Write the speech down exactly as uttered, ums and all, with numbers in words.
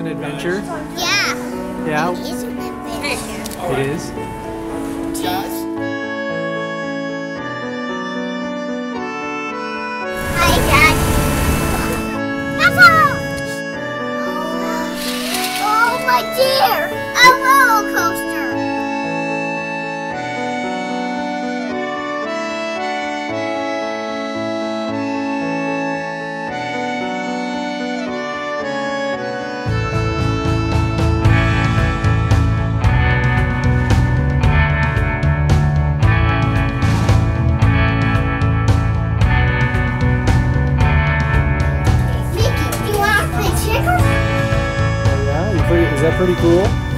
an adventure? Yeah. Yeah. It is an adventure. It is. Hi, Dad. Papa! Oh, my dear! A roller coaster! Yeah, you pretty, is that pretty cool?